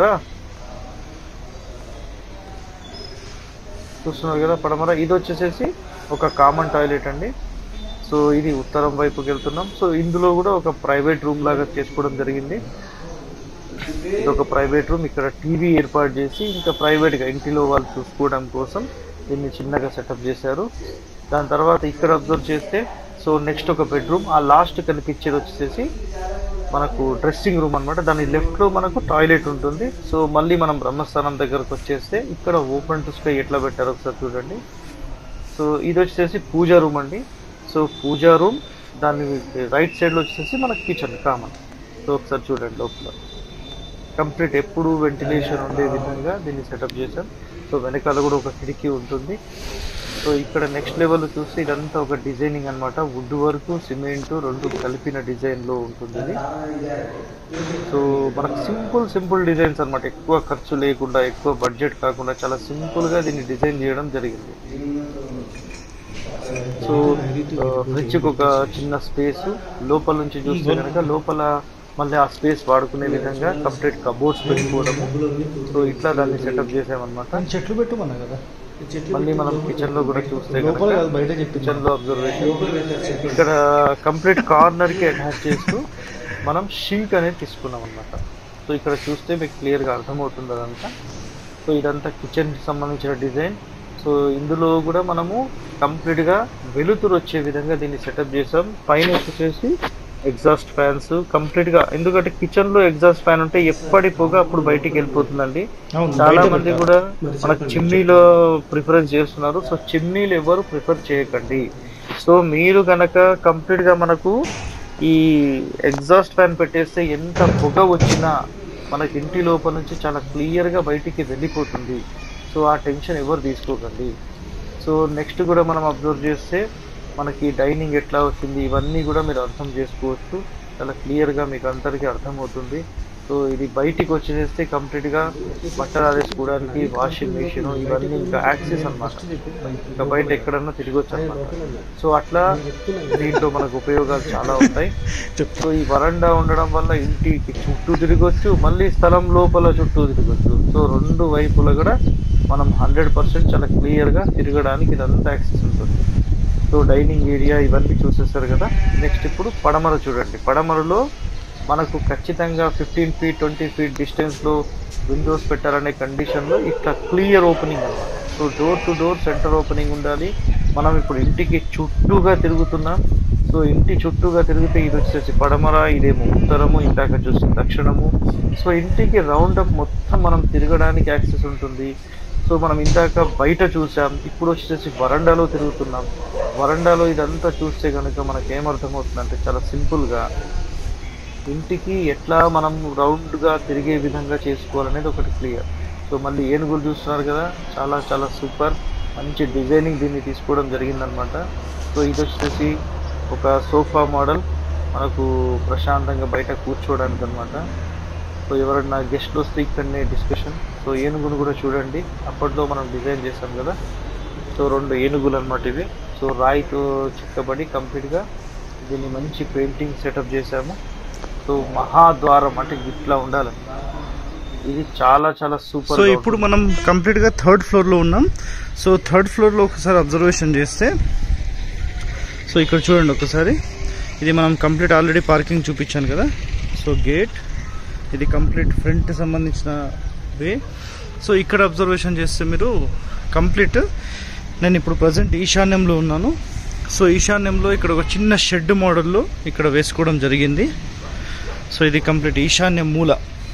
చూస్తున్నారు కదా పడమర. ఇది వచ్చేసేసి ఒక కామన్ టాయిలెట్ అండి. సో ఇది ఉత్తరం వైపుకి వెళ్తున్నాం. సో ఇందులో కూడా ఒక ప్రైవేట్ రూమ్ లాగా చేసుకోవడం జరిగింది. ఇది ఒక ప్రైవేట్ రూమ్. ఇక్కడ టీవీ ఏర్పాటు చేసి ఇంకా ప్రైవేట్గా ఇంటిలో వాళ్ళు చూసుకోవడం కోసం దీన్ని చిన్నగా సెటప్ చేశారు. దాని తర్వాత ఇక్కడ అబ్జర్వ్ చేస్తే సో నెక్స్ట్ ఒక బెడ్రూమ్. ఆ లాస్ట్ కనిపించేది వచ్చేసి మనకు డ్రెస్సింగ్ రూమ్ అనమాట. దాని లెఫ్ట్లో మనకు టాయిలెట్ ఉంటుంది. సో మళ్ళీ మనం బ్రహ్మస్థానం దగ్గరకు వచ్చేస్తే ఇక్కడ ఓపెన్ టు స్కై ఎట్లా పెట్టారో ఒకసారి చూడండి. సో ఇది వచ్చేసి పూజా రూమ్ అండి. సో పూజా రూమ్ దాని రైట్ సైడ్లో వచ్చేసి మనకు కిచెన్ కామన్. సో ఒకసారి చూడండి లోపల కంప్లీట్ ఎప్పుడు వెంటిలేషన్ ఉండే విధంగా దీన్ని సెటప్ చేసాం. సో వెనకాల కూడా ఒక కిటికీ ఉంటుంది. సో ఇక్కడ నెక్స్ట్ లెవెల్ చూస్తే ఇదంతా ఒక డిజైనింగ్ అనమాట. వుడ్ వర్క్ సిమెంట్ రెండు కలిపిన డిజైన్లో ఉంటుంది ఇది. సో మనకు సింపుల్ డిజైన్స్ అనమాట. ఎక్కువ ఖర్చు లేకుండా ఎక్కువ బడ్జెట్ కాకుండా చాలా సింపుల్గా దీన్ని డిజైన్ చేయడం జరిగింది. సో ఫ్రిడ్జ్కి ఒక చిన్న స్పేస్ లోపల నుంచి చూస్తే కనుక లోపల మళ్ళీ ఆ స్పేస్ వాడుకునే విధంగా కంప్లీట్ కబోర్డ్స్ పెట్టుకోవడము. సో ఇట్లా దాన్ని సెటప్ చేసామన్నమాట. చెట్లు పెట్టుకున్నా కదా. మళ్ళీ మనం కిచెన్ లో కూడా చూస్తే కిచెన్ లో అబ్జర్వేషన్ ఇక్కడ కంప్లీట్ కార్నర్ కి అటాచ్ చేస్తూ మనం షింక్ అనేది తీసుకున్నాం అనమాట. సో ఇక్కడ చూస్తే మీకు క్లియర్ గా అర్థమవుతుంది అదంతా. సో ఇదంతా కిచెన్ కి సంబంధించిన డిజైన్. సో ఇందులో కూడా మనము కంప్లీట్ గా వెలుతురు వచ్చే విధంగా దీన్ని సెటప్ చేసాం. పైన వచ్చేసి ఎగ్జాస్ట్ ఫ్యాన్స్ కంప్లీట్ గా, ఎందుకంటే కిచెన్ లో ఎగ్జాస్ట్ ఫ్యాన్ ఉంటే ఎప్పటి పొగ అప్పుడు బయటికి వెళ్ళిపోతుందండి. చాలా మంది కూడా మనకు చిమ్నీలో ప్రిఫరెన్స్ చేస్తున్నారు. సో చిమ్నీలు ఎవరు ప్రిఫర్ చేయకండి. సో మీరు కనుక కంప్లీట్ గా మనకు ఈ ఎగ్జాస్ట్ ఫ్యాన్ పెట్టేస్తే ఎంత పొగ వచ్చినా మనకి ఇంటి లోపల నుంచి చాలా క్లియర్ గా బయటికి వెళ్ళిపోతుంది. సో ఆ టెన్షన్ ఎవరు తీసుకోకండి. సో నెక్స్ట్ కూడా మనం అబ్జర్వ్ చేస్తే మనకి డైనింగ్ ఎట్లా వచ్చింది ఇవన్నీ కూడా మీరు అర్థం చేసుకోవచ్చు. చాలా క్లియర్గా మీకు అందరికీ అర్థమవుతుంది. సో ఇది బయటికి వచ్చేస్తే కంప్లీట్గా బట్టలు ఆరేసుకోవడానికి వాషింగ్ మెషిన్ ఇవన్నీ ఇంకా యాక్సెస్ అనమాట. ఇంకా బయట ఎక్కడన్నా తిరగొచ్చు అనమాట. సో అట్లా దీంట్లో మనకు ఉపయోగాలు చాలా ఉంటాయి. సో ఈ వరండా ఉండడం వల్ల ఇంటికి చుట్టూ తిరగొచ్చు, మళ్ళీ స్థలం లోపల చుట్టూ తిరగొచ్చు. సో రెండు వైపులా కూడా మనం 100% చాలా క్లియర్గా తిరగడానికి ఇదంతా యాక్సెస్ ఉంటుంది. సో డైనింగ్ ఏరియా ఇవన్నీ చూసేస్తారు కదా. నెక్స్ట్ ఇప్పుడు పడమర చూడండి. పడమరలో మనకు ఖచ్చితంగా 15 feet 20 feet డిస్టెన్స్లో విండోస్ పెట్టాలనే కండిషన్లో ఇట్లా క్లియర్ ఓపెనింగ్ అన్నమాట. So door to door centre opening ఉండాలి. మనం ఇప్పుడు ఇంటికి చుట్టూగా తిరుగుతున్నాం. సో ఇంటి చుట్టూగా తిరిగితే ఇది వచ్చేసి పడమర, ఇదేమో ఉత్తరము, ఇందాక చూసి దక్షిణము. సో ఇంటికి రౌండప్ మొత్తం మనం తిరగడానికి యాక్సెస్ ఉంటుంది. సో మనం ఇందాక బయట చూసాం, ఇప్పుడు వచ్చేసి వరండాలో తిరుగుతున్నాం. వరండాలో ఇదంతా చూస్తే కనుక మనకు ఏమర్థమవుతుందంటే చాలా సింపుల్గా ఇంటికి ఎట్లా మనం రౌండ్గా తిరిగే విధంగా చేసుకోవాలనేది ఒకటి క్లియర్. సో మళ్ళీ ఏనుగులు చూస్తున్నారు కదా, చాలా చాలా సూపర్ మంచి డిజైనింగ్ దీన్ని తీసుకోవడం జరిగిందనమాట. సో ఇది వచ్చేసి ఒక సోఫా మోడల్ మనకు ప్రశాంతంగా బయట కూర్చోవడానికి అనమాట. సో ఎవరన్నా గెస్ట్లు వస్తే ఇక్కడనే డిస్కషన్. సో ఏనుగును కూడా చూడండి, అప్పట్లో మనం డిజైన్ చేసాం కదా. సో 2 ఏనుగులు అనమాట ఇవి. సో రాయితో చిక్కబడి కంప్లీట్గా దీన్ని మంచి పెయింటింగ్ సెటప్ చేసాము. సో మహాద్వారం అంటే ఇట్లా ఉండాలి. ఇది చాలా చాలా సూపర్. సో ఇప్పుడు మనం కంప్లీట్గా 3rd floorలో ఉన్నాం. సో 3rd floorలో ఒకసారి అబ్జర్వేషన్ చేస్తే, సో ఇక్కడ చూడండి ఒకసారి, ఇది మనం కంప్లీట్ ఆల్రెడీ పార్కింగ్ చూపించాను కదా. సో గేట్ ఇది కంప్లీట్ ఫ్రంట్ సంబంధించిన వే. సో ఇక్కడ అబ్జర్వేషన్ చేస్తే మీరు కంప్లీట్, నేను ఇప్పుడు ప్రజెంట్ ఈశాన్యంలో ఉన్నాను. సో ఈశాన్యంలో ఇక్కడ ఒక చిన్న షెడ్ మోడల్లో ఇక్కడ వేసుకోవడం జరిగింది. సో ఇది కంప్లీట్ ఈశాన్య మూల.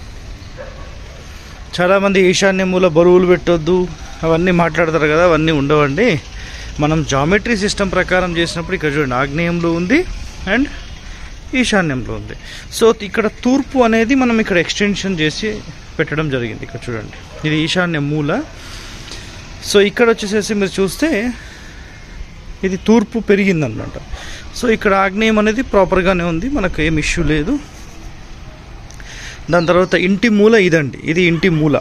చాలామంది ఈశాన్య మూల బరువులు పెట్టొద్దు అవన్నీ మాట్లాడతారు కదా, అవన్నీ ఉండవండి. మనం జామెట్రీ సిస్టమ్ ప్రకారం చేసినప్పుడు ఇక్కడ చూడండి ఆగ్నేయంలో ఉంది అండ్ ఈశాన్యంలో ఉంది. సో ఇక్కడ తూర్పు అనేది మనం ఇక్కడ ఎక్స్టెన్షన్ చేసి పెట్టడం జరిగింది. ఇక్కడ చూడండి ఇది ఈశాన్య మూల. సో ఇక్కడ వచ్చేసేసి మీరు చూస్తే ఇది తూర్పు పెరిగిందనమాట. సో ఇక్కడ ఆగ్నేయం అనేది ప్రాపర్గానే ఉంది, మనకు ఏం ఇష్యూ లేదు. దాని తర్వాత ఇంటి మూల ఇదండి, ఇది ఇంటి మూల.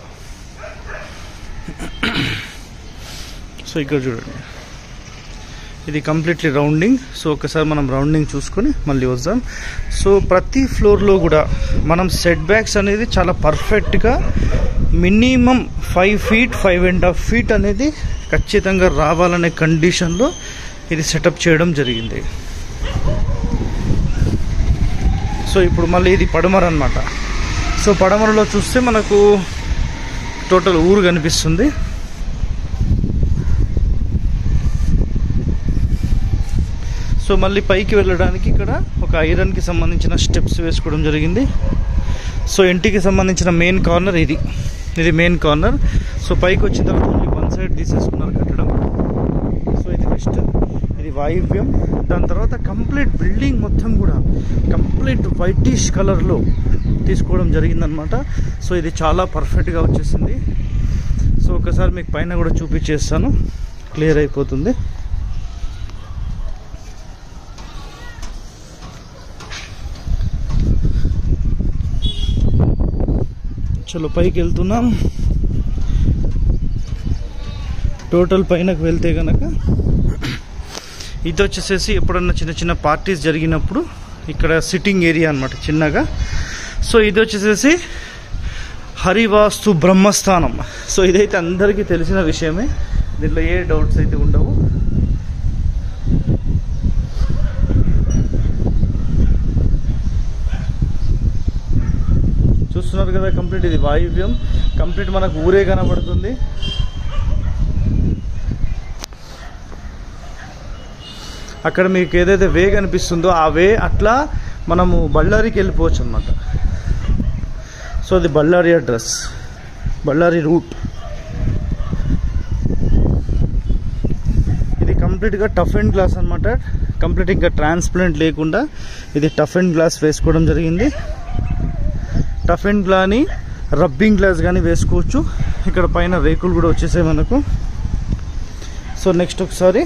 సో ఇక్కడ చూడండి ఇది కంప్లీట్లీ రౌండింగ్. సో ఒకసారి మనం రౌండింగ్ చూసుకొని మళ్ళీ వద్దాం. సో ప్రతి ఫ్లోర్లో కూడా మనం సెట్ బ్యాక్స్ అనేది చాలా పర్ఫెక్ట్గా మినిమం 5 feet 5.5 feet అనేది ఖచ్చితంగా రావాలనే కండిషన్లో ఇది సెటప్ చేయడం జరిగింది. సో ఇప్పుడు మళ్ళీ ఇది పడమర అనమాట. సో పడమరలో చూస్తే మనకు టోటల్ ఊరు కనిపిస్తుంది. సో మళ్ళీ పైకి వెళ్ళడానికి ఇక్కడ ఒక ఐరన్కి సంబంధించిన స్టెప్స్ వేసుకోవడం జరిగింది. సో ఇంటికి సంబంధించిన మెయిన్ కార్నర్ ఇది మెయిన్ కార్నర్. సో పైకి వచ్చిన తర్వాత ఓన్లీ 1 side తీసేసుకున్నారు కట్టడం. సో ఇది వెస్ట్, ఇది వాయువ్యం. దాని తర్వాత కంప్లీట్ బిల్డింగ్ మొత్తం కూడా కంప్లీట్ వైటిష్ కలర్లో తీసుకోవడం జరిగిందనమాట. సో ఇది చాలా పర్ఫెక్ట్గా వచ్చేసింది. సో ఒకసారి మీకు పైన కూడా చూపించేస్తాను, క్లియర్ అయిపోతుంది. చలో పైకి వెళ్తున్నాం. టోటల్ పైనకు వెళ్తే కనుక ఇది వచ్చేసేసి ఎప్పుడన్నా చిన్న చిన్న పార్టీస్ జరిగినప్పుడు ఇక్కడ సిట్టింగ్ ఏరియా అనమాట చిన్నగా. సో ఇది వచ్చేసేసి హరివాస్తు బ్రహ్మస్థానం. సో ఇదైతే అందరికీ తెలిసిన విషయమే, దీంట్లో ఏ డౌట్స్ అయితే ఉండవు. చూస్తున్నారు కదా, కంప్లీట్ ఇది వాయువ్యం, కంప్లీట్ మనకు ఊరే కనబడుతుంది. అక్కడ మీకు ఏదైతే వే కనిపిస్తుందో ఆ వే అట్లా మనము బళ్ళారికి వెళ్ళిపోవచ్చు అనమాట. సో అది బళ్ళారి అడ్రస్, బళ్ళారి రూట్. ఇది కంప్లీట్గా టఫ్ అండ్ గ్లాస్ అనమాట. కంప్లీట్ ఇంకా ట్రాన్స్పరెంట్ లేకుండా ఇది టఫ్ అండ్ గ్లాస్ వేసుకోవడం జరిగింది. టఫ్ అండ్ గ్లాని రబ్బింగ్ గ్లాస్ కానీ వేసుకోవచ్చు. ఇక్కడ పైన రేకులు కూడా వచ్చేసాయి మనకు. సో నెక్స్ట్ ఒకసారి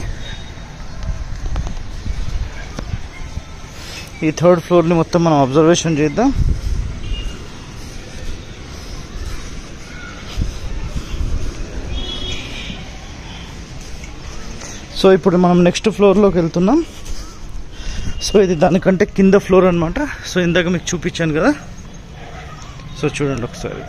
ఈ థర్డ్ ఫ్లోర్ని మొత్తం మనం అబ్జర్వేషన్ చేద్దాం. సో ఇప్పుడు మనం నెక్స్ట్ ఫ్లోర్లోకి వెళ్తున్నాం. సో ఇది దానికంటే కింద ఫ్లోర్ అనమాట. సో ఇందాక మీకు చూపించాను కదా, సో చూడండి ఒకసారి.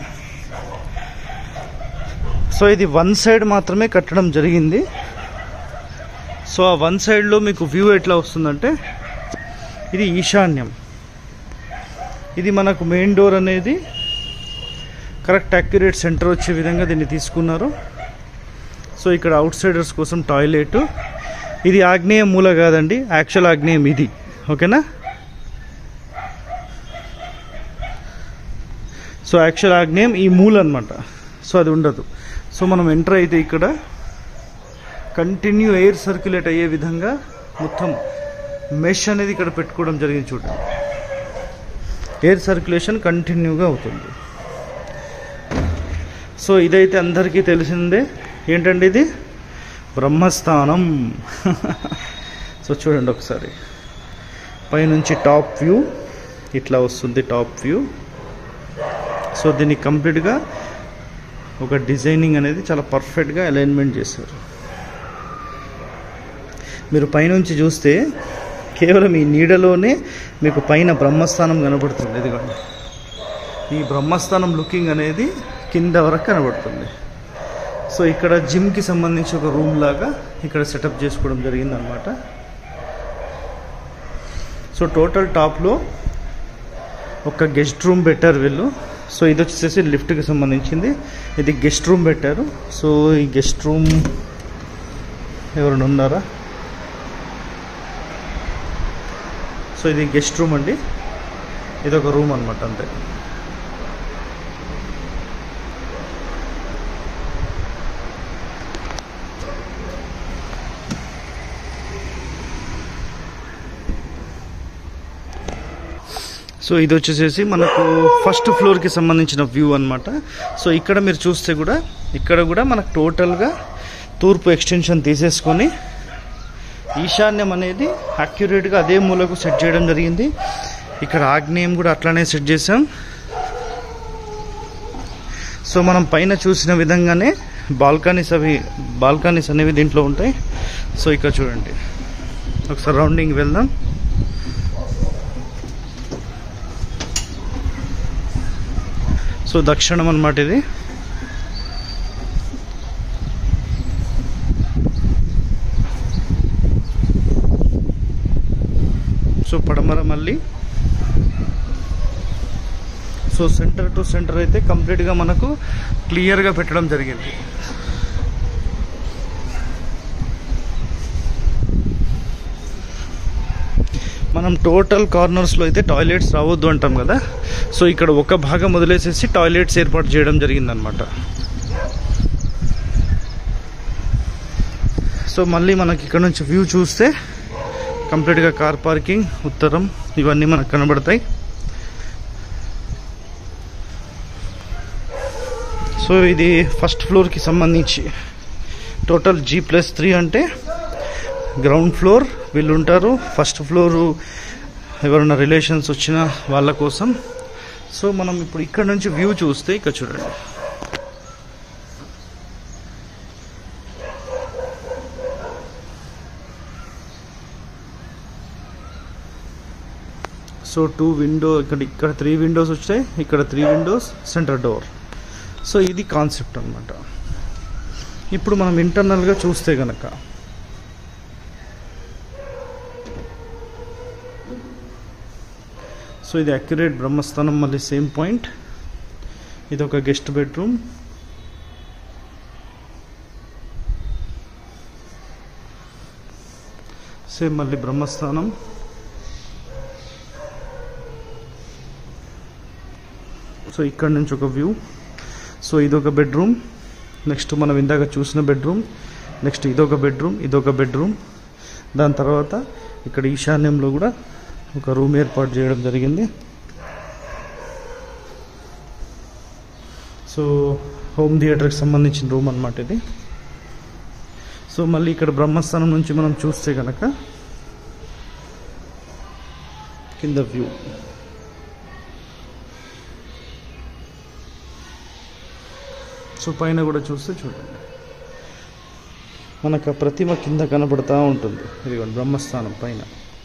సో ఇది వన్ సైడ్ మాత్రమే కట్టడం జరిగింది. సో ఆ వన్ సైడ్లో మీకు వ్యూ ఎట్లా వస్తుందంటే, ఇది ఈశాన్యం. ఇది మనకు మెయిన్ డోర్ అనేది కరెక్ట్ యాక్యురేట్ సెంటర్ వచ్చే విధంగా దీన్ని తీసుకున్నారు. సో ఇక్కడ అవుట్ సైడర్స్ కోసం టాయిలెట్. ఇది ఆగ్నేయ మూల కాదండి, యాక్చువల్ ఆగ్నేయం ఇది, ఓకేనా. సో యాక్చువల్ ఆగ్నేయం ఈ మూల అనమాట. సో అది ఉండదు. సో మనం ఎంటర్ అయితే ఇక్కడ కంటిన్యూ ఎయిర్ సర్క్యులేట్ అయ్యే విధంగా మొత్తం మెష్ అనేది ఇక్కడ పెట్టుకోవడం జరిగింది. చూడండి, ఎయిర్ సర్క్యులేషన్ కంటిన్యూగా అవుతుంది. సో ఇదైతే అందరికీ తెలిసిందే. ఏంటండి ఇది? బ్రహ్మస్థానం. సో చూడండి ఒకసారి, పైనుంచి టాప్ వ్యూ ఇట్లా వస్తుంది, టాప్ వ్యూ. సో దీన్ని కంప్లీట్గా ఒక డిజైనింగ్ అనేది చాలా పర్ఫెక్ట్గా అలైన్మెంట్ చేశారు. మీరు పైనుంచి చూస్తే కేవలం ఈ నీడలోనే మీకు పైన బ్రహ్మస్థానం కనబడుతుంది. ఇదిగోండి, ఈ బ్రహ్మస్థానం లుకింగ్ అనేది కింద వరకు కనబడుతుంది. సో ఇక్కడ జిమ్కి సంబంధించి ఒక రూమ్ లాగా ఇక్కడ సెటప్ చేసుకోవడం జరిగింది అనమాట. సో టోటల్ టాప్లో ఒక గెస్ట్ రూమ్ పెట్టారు వీళ్ళు. సో ఇది వచ్చేసి లిఫ్ట్కి సంబంధించింది, ఇది గెస్ట్ రూమ్ పెట్టారు. సో ఈ గెస్ట్ రూమ్ ఎవరైనా ఉన్నారా? సో ఇది గెస్ట్ రూమ్ అండి, ఇది ఒక రూమ్ అనమాట అంతే. సో ఇది వచ్చేసేసి మనకు ఫస్ట్ ఫ్లోర్కి సంబంధించిన వ్యూ అనమాట. సో ఇక్కడ మీరు చూస్తే కూడా ఇక్కడ కూడా మనకు టోటల్గా తూర్పు ఎక్స్టెన్షన్ తీసేసుకొని ఈశాన్యం అనేది అక్యురేట్గా అదే మూలకు సెట్ చేయడం జరిగింది. ఇక్కడ ఆగ్నేయం కూడా అట్లానే సెట్ చేసాం. సో మనం పైన చూసిన విధంగానే బాల్కనీస్ అనేవి దీంట్లో ఉంటాయి. సో ఇక్కడ చూడండి ఒకసారి రౌండింగ్ వెళ్దాం. సో దక్షిణం అన్నమాట ఇది. సో పడమర మళ్ళీ. సో సెంటర్ టు సెంటర్ అయితే కంప్లీట్గా మనకు క్లియర్గా పెట్టడం జరిగింది. మనం టోటల్ కార్నర్స్లో అయితే టాయిలెట్స్ రావద్దు అంటాం కదా. సో ఇక్కడ ఒక భాగం వదిలేసేసి టాయిలెట్స్ ఏర్పాటు చేయడం జరిగిందనమాట. సో మళ్ళీ మనకి ఇక్కడ నుంచి వ్యూ చూస్తే కంప్లీట్గా కార్ పార్కింగ్, ఉత్తరం ఇవన్నీ మనకు కనబడతాయి. సో ఇది ఫస్ట్ ఫ్లోర్కి సంబంధించి టోటల్ G+3 అంటే గ్రౌండ్ ఫ్లోర్ వీళ్ళు ఉంటారు, ఫస్ట్ ఫ్లోరు ఎవరైనా రిలేషన్స్ వచ్చిన వాళ్ళ కోసం. సో మనం ఇప్పుడు ఇక్కడ నుంచి వ్యూ చూస్తే ఇక్కడ చూడండి, సో 2 విండో ఇక్కడ 3 విండోస్ వచ్చాయి, ఇక్కడ 3 విండోస్, సెంటర్ డోర్. సో ఇది కాన్సెప్ట్ అన్నమాట. ఇప్పుడు మనం ఇంటర్నల్గా చూస్తే కనుక సో ఇది అక్యురేట్ బ్రహ్మస్థానం, మళ్ళీ సేమ్ పాయింట్. ఇది ఒక గెస్ట్ బెడ్రూమ్. సేమ్ మళ్ళీ బ్రహ్మస్థానం. సో ఇక్కడ నుంచి ఒక వ్యూ. సో ఇదొక బెడ్రూమ్, నెక్స్ట్ మనం ఇందాక చూసిన బెడ్రూమ్, నెక్స్ట్ ఇదొక బెడ్రూమ్, ఇదొక బెడ్రూమ్. దాని తర్వాత ఇక్కడ ఈశాన్యంలో కూడా ఒక రూమ్ ఏర్పాటు చేయడం జరిగింది. సో హోమ్ థియేటర్కి సంబంధించిన రూమ్ అన్నమాట ఇది. సో మళ్ళీ ఇక్కడ బ్రహ్మస్థానం నుంచి మనం చూస్తే కనుక కింద వ్యూ. సో పైన కూడా చూస్తే చూడండి, మనకు ఆ ప్రతిమ కింద కనబడుతూ ఉంటుంది. ఇదిగోండి బ్రహ్మస్థానం పైన.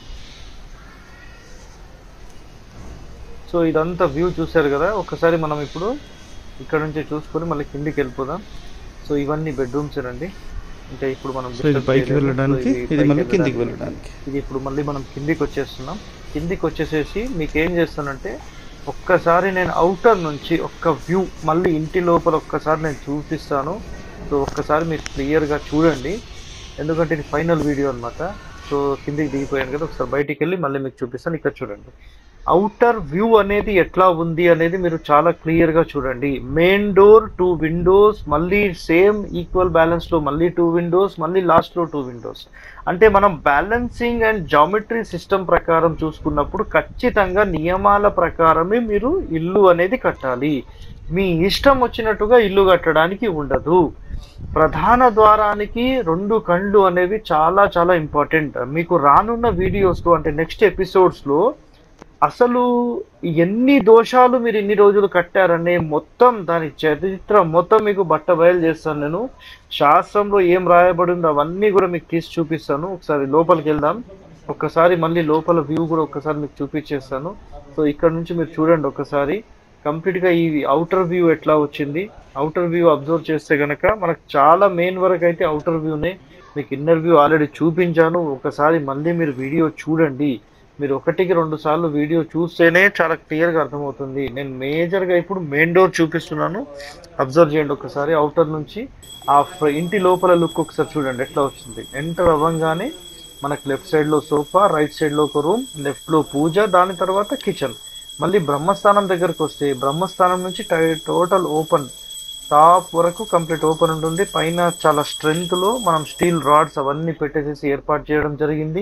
సో ఇదంతా వ్యూ చూశారు కదా. ఒకసారి మనం ఇప్పుడు ఇక్కడ నుంచి చూసుకొని మళ్ళీ కిందికి వెళ్ళిపోదాం. సో ఇవన్నీ బెడ్రూమ్స్ అండి. అంటే ఇప్పుడు మనం పైకి వెళ్ళడానికి, ఇది మళ్ళీ కిందికి వెళ్ళడానికి. ఇది ఇప్పుడు మళ్ళీ మనం కిందికి వచ్చేస్తున్నాం. కిందికి వచ్చేసేసి మీకు ఏం చేస్తానంటే ఒక్కసారి నేను అవుటర్ నుంచి ఒక్క వ్యూ మళ్ళీ ఇంటి లోపల ఒక్కసారి నేను చూపిస్తాను. సో ఒక్కసారి మీరు క్లియర్గా చూడండి, ఎందుకంటే ఇది ఫైనల్ వీడియో అనమాట. సో కిందికి దిగిపోయాను కదా, ఒకసారి బయటికి వెళ్ళి మళ్ళీ మీకు చూపిస్తాను. ఇక్కడ చూడండి అవుటర్ వ్యూ అనేది ఎట్లా ఉంది అనేది మీరు చాలా క్లియర్గా చూడండి. మెయిన్ డోర్ 2 విండోస్, మళ్ళీ సేమ్ ఈక్వల్ బ్యాలెన్స్లో మళ్ళీ 2 విండోస్, మళ్ళీ లాస్ట్లో 2 విండోస్. అంటే మనం బ్యాలెన్సింగ్ అండ్ జామెట్రీ సిస్టమ్ ప్రకారం చూసుకున్నప్పుడు ఖచ్చితంగా నియమాల ప్రకారమే మీరు ఇల్లు అనేది కట్టాలి. మీ ఇష్టం వచ్చినట్టుగా ఇల్లు కట్టడానికి ఉండదు. ప్రధాన ద్వారానికి 2 కళ్ళు అనేవి చాలా చాలా ఇంపార్టెంట్. మీకు రానున్న వీడియోస్లో అంటే నెక్స్ట్ ఎపిసోడ్స్లో అసలు ఎన్ని దోషాలు మీరు ఇన్ని రోజులు కట్టారనే మొత్తం దాని చరిత్ర మొత్తం మీకు బట్టబయలు చేస్తాను. నేను శాస్త్రంలో ఏం రాయబడిందో అవన్నీ కూడా మీకు తీసి చూపిస్తాను. ఒకసారి లోపలికి వెళ్దాం. ఒక్కసారి మళ్ళీ లోపల వ్యూ కూడా ఒక్కసారి మీకు చూపించేస్తాను. సో ఇక్కడ నుంచి మీరు చూడండి ఒకసారి కంప్లీట్గా ఈ అవుటర్ వ్యూ ఎట్లా వచ్చింది. అవుటర్ వ్యూ అబ్జర్వ్ చేస్తే కనుక మనకు చాలా మెయిన్ వరకు అయితే అవుటర్ వ్యూనే. మీకు ఇన్నర్ వ్యూ ఆల్రెడీ చూపించాను. ఒకసారి మళ్ళీ మీరు వీడియో చూడండి. మీరు 1-2 సార్లు వీడియో చూస్తేనే చాలా క్లియర్గా అర్థమవుతుంది. నేను మేజర్గా ఇప్పుడు మెయిన్ డోర్ చూపిస్తున్నాను, అబ్జర్వ్ చేయండి ఒకసారి. అవుటర్ నుంచి ఆ ఇంటి లోపల లుక్ ఒకసారి చూడండి ఎట్లా వచ్చింది. ఎంటర్ అవ్వగానే మనకు లెఫ్ట్ సైడ్లో సోఫా, రైట్ సైడ్లో ఒక రూమ్, లెఫ్ట్లో పూజ, దాని తర్వాత కిచెన్. మళ్ళీ బ్రహ్మస్థానం దగ్గరకు వస్తే బ్రహ్మస్థానం నుంచి టోటల్ ఓపెన్, టాప్ వరకు కంప్లీట్ ఓపెన్ ఉంటుంది. పైన చాలా స్ట్రెంగ్త్లో మనం స్టీల్ రాడ్స్ అవన్నీ పెట్టేసేసి ఏర్పాటు చేయడం జరిగింది.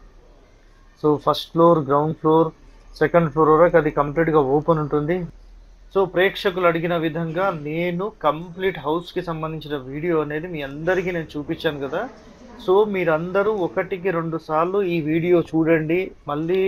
So first floor, ground floor, second floor వరకు అది కంప్లీట్గా ఓపెన్ ఉంటుంది. సో ప్రేక్షకులు అడిగిన విధంగా నేను కంప్లీట్ హౌస్కి సంబంధించిన వీడియో అనేది మీ అందరికీ నేను చూపించాను కదా. సో మీరందరూ 1-2 సార్లు ఈ వీడియో చూడండి. మళ్ళీ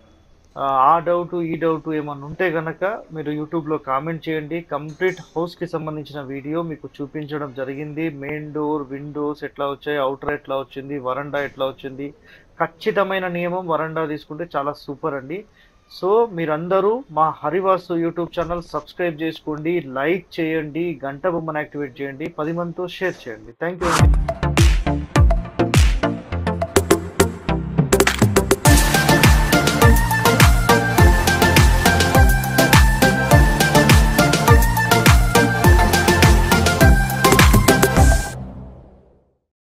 ఆ డౌట్ ఈ డౌట్ ఏమన్నా ఉంటే కనుక మీరు యూట్యూబ్లో కామెంట్ చేయండి. కంప్లీట్ హౌస్కి సంబంధించిన వీడియో మీకు చూపించడం జరిగింది. మెయిన్ డోర్, విండోస్ ఎట్లా వచ్చాయి, అవుటర్ ఎట్లా వచ్చింది, వరండా ఎట్లా వచ్చింది. ఖచ్చితమైన నియమం వరండా తీసుకుంటే చాలా సూపర్ అండి. సో మీరందరూ మా హరివాస్తు యూట్యూబ్ ఛానల్ సబ్స్క్రైబ్ చేసుకోండి, లైక్ చేయండి, గంట బొమ్మను యాక్టివేట్ చేయండి, 10 మందితో షేర్ చేయండి. Thank you.